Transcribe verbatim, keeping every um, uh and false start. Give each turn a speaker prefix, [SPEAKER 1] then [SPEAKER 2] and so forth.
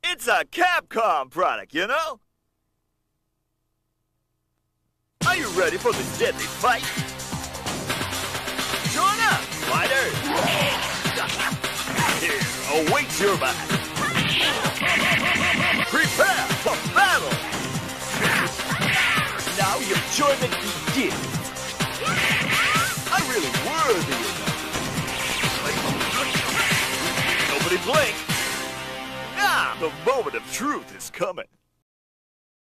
[SPEAKER 1] It's a CAPCOM product, you know? Are you ready for this deadly fight? Join up, fighters! Here awaits your match. Prepare for battle! Now your enjoyment begins. I'm really worthy enough. Nobody blink. Now the moment of truth is coming.